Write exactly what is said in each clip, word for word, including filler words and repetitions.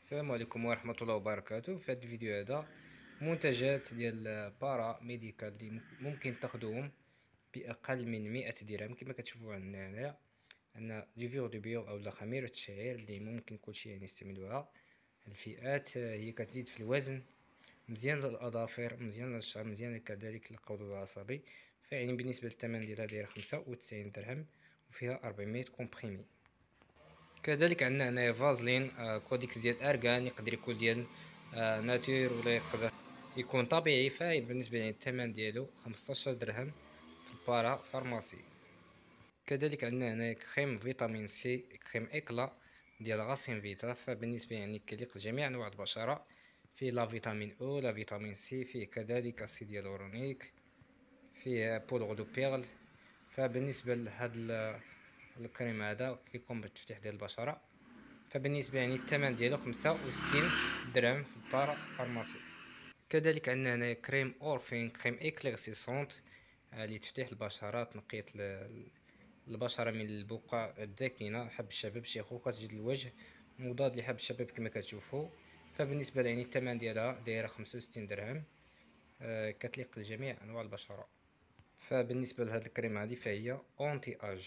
السلام عليكم ورحمة الله وبركاته. في هذا الفيديو هذا منتجات ديال بارا ميديكال اللي ممكن تاخدوهم بأقل من مئة درهم. كما كتشوفوا عندنا هنايا عندنا ليفيور دو بيو أو خميرة الشعير اللي ممكن كلشي يعني يستعملوها. الفئات هي كتزيد في الوزن، مزيان للأظافر، مزيان للشعر، مزيان كذلك للقولون العصبي. فيعني بالنسبة للثمن ديالها داير خمسة وتسعين درهم وفيها أربعمية كومبريمي. كذلك عندنا هنايا فازلين آه كوديكس ديال ارغان، يقدر يكون ديال آه ناتور ولا يقدر يكون طبيعي. فبالنسبه يعني الثمن ديالو خمسطاش درهم في البارا فارماسي. كذلك عندنا هنايا كريم فيتامين سي كريم اكلا ديال غاسين فيتا، فبالنسبه يعني كيليق لجميع انواع البشره. فيه لا فيتامين او لا فيتامين سي، فيه كذلك اسيد هيالورونيك، فيه بودغ دو بيرل. فبالنسبه لهذا الكريم هذا كيقوم بالتفتيح ديال البشره. فبالنسبه يعني الثمن ديالو خمسة وستين درهم في البارا فارماسي. كذلك عندنا هنايا كريم اورفين كريم اكليرسيسونت لتفتيح البشره، تنقيه البشره من البقع الداكنه، حب الشباب، شيخوخه، تجديد الوجه، مضاد لحب الشباب كما كتشوفوا. فبالنسبه يعني الثمن ديالها دايره خمسة وستين درهم، آه كتليق لجميع انواع البشره. فبالنسبه لهاد الكريم هذه فهي اونتي اج.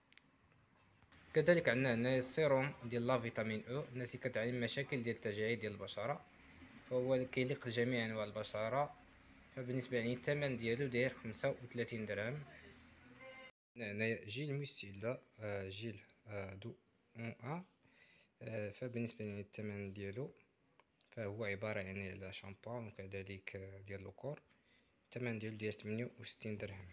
كذلك عندنا هنا السيروم ديال لا فيتامين او، الناس اللي كتعاني من مشاكل ديال التجاعيد ديال البشره، فهو كيليق لجميع انواع البشره. فبالنسبه يعني الثمن ديالو داير خمسة وثلاثين درهم. هنايا جيل موسيلا آه جيل آه دو اون ا. آه فبالنسبه يعني الثمن ديالو فهو عباره يعني على شامبان وكذلك آه ديال لوكور. الثمن ديالو داير ثمانية وستين درهم.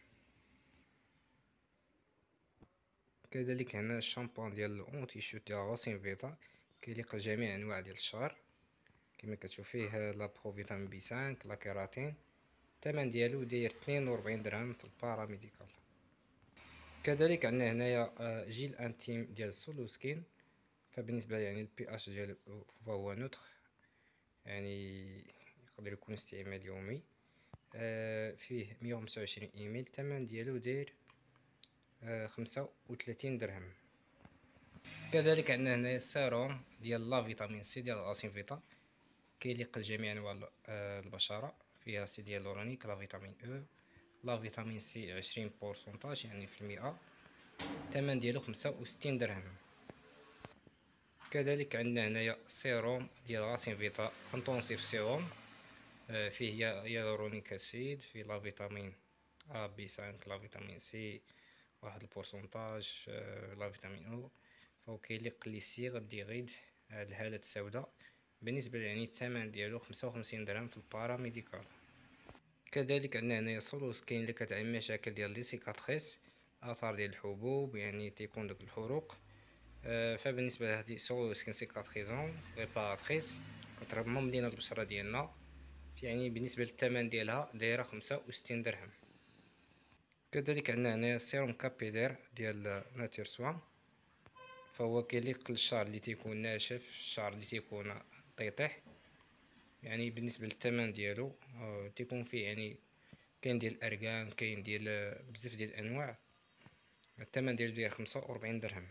كذلك هنا الشامبان ديال اونتي شوت ديال غاسين فيتا، كيليق لجميع انواع ديال الشعر. كما كتشوف فيه لا برو فيتامين بي خمسة لا كيراتين. الثمن ديالو داير اثنين وأربعين درهم في البارا ميديكال. كذلك عندنا هنايا جيل انتيم ديال سولو سكين، فبالنسبه يعني البي اش ديالو فهو نوتر، يعني يقدر يكون استعمال يومي. آه فيه مية وخمسة وعشرين ايميل. الثمن ديالو داير آه خمسة وثلاثين درهم. كذلك عندنا هنايا السيروم ديال لا فيتامين سي ديال غاسين فيتا، كيليق لجميع انواع البشره. فيها سي ديال لورانيك لا فيتامين او لا فيتامين سي عشرين بورسونتاج يعني في المئة. الثمن ديالو خمسة وستين درهم. كذلك عندنا هنايا سيروم ديال غاسين فيتا انتونسيف سيروم، فيه هيالورونيك اسيد، فيه لا فيتامين ا بي خمسة لا فيتامين سي واحد البورسونتاج، لا فيتامين او. فهو كيليق لي سيغ ديغيد الهالات السوداء. بالنسبه يعني الثمن ديالو خمسة وخمسين درهم في البارا ميديكال. كذلك عندنا هنايا سولو سكين اللي كتعاني من مشاكل ديال لي سيكاتريس، اثار ديال الحبوب، يعني تيكون داك الحروق. آه فبالنسبه لهذه سولو سكين سيكاتريزون ريباراتريس، كترمم لينا البشره ديالنا. يعني بالنسبه للثمن ديالها دايره خمسة وستين درهم. كذلك عندنا هنايا سيروم كابيلير ديال ناتور سوان، فهو كيليق للشعر اللي تيكون ناشف، الشعر اللي تيكون طيطيح. يعني بالنسبه للثمن ديالو آه تيكون فيه يعني كاين ديال الارغان، كاين ديال بزاف ديال الانواع. الثمن ديالو داير خمسة وأربعين درهم.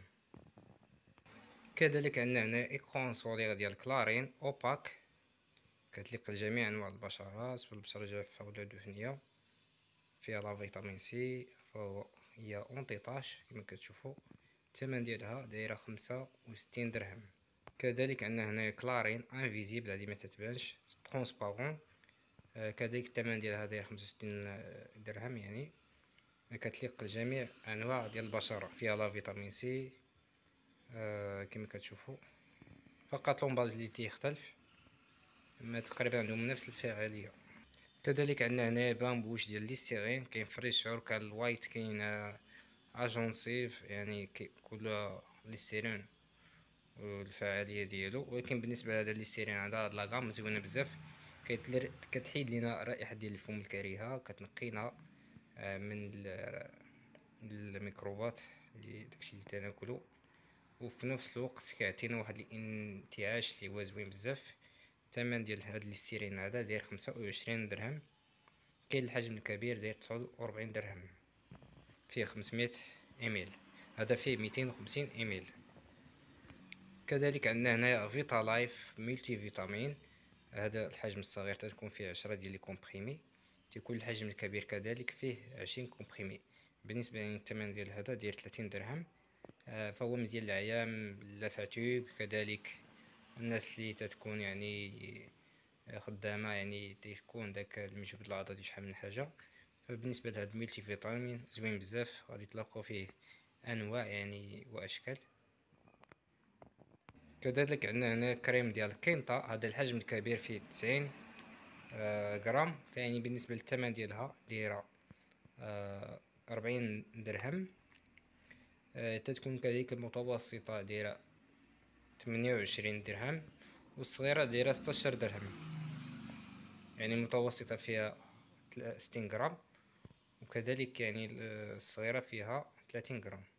كذلك عندنا هنا ايكرون سولير ديال كلارين اوباك، كتليق لجميع انواع البشرات، بالبشره جافه ولا دهنيه. فيها لا فيتامين سي، فهو هي اونتيطاش كما كتشوفوا. الثمن ديالها دايره خمسة وستين درهم. كذلك عندنا هنا كلارين انفيزيبل، هذه ما تتبانش، ترونسبارون. آه كذلك الثمن ديالها داير خمسة وستين درهم. يعني كتليق لجميع انواع ديال البشره. فيها لا فيتامين سي آه كما كتشوفوا، فقط لومباج اللي تيختلف، اما تقريبا عندهم نفس الفعاليه. كذلك عندنا هنا بامبوش ديال ليستيرين، كاين فريش شعور، كاين الوايت، كاين اجونسيف، يعني كل ليستيرين والفعاليه ديالو. ولكن بالنسبه لهذا ليستيرين هذا لا غام زوينه بزاف، كتحيد لينا الرائحه ديال الفم الكريهه، كتنقينا من الميكروبات اللي داكشي اللي تناكلو، وفي نفس الوقت كيعطينا واحد الانتعاش اللي هو زوين بزاف. الثمن ديال هاد ليستيرين هذا داير خمسة وعشرين درهم. كاين الحجم الكبير داير تسعة وأربعين درهم، فيه خمسمية ايميل، هذا فيه ميتين وخمسين ايميل. كذلك عندنا هنايا فيتا لايف ملتي فيتامين. هذا الحجم الصغير تكون فيه عشرة ديال لي كومبريمي، تيكون الحجم الكبير كذلك فيه عشرين كومبريمي. بالنسبه للثمن ديال هذا داير ثلاثين درهم. آه فهو مزيان للعيان لا فاتوك، كذلك الناس اللي تتكون يعني خدامه يعني تيكون داك المجهود العضلي شحال من حاجه. فبالنسبه لهذا الملتي فيتامين زوين بزاف، غادي تلاقوا فيه انواع يعني واشكال. كذلك عندنا هنا كريم ديال كينتا، هذا الحجم الكبير فيه تسعين آه غرام، فيعني بالنسبه للثمن ديالها دايره آه أربعين درهم. آه تتكون كذلك المتوسطه دايره ثمانية وعشرين درهم، والصغيره دايره ستاشر درهم. يعني المتوسطه فيها ستين غرام، وكذلك يعني الصغيره فيها ثلاثين غرام.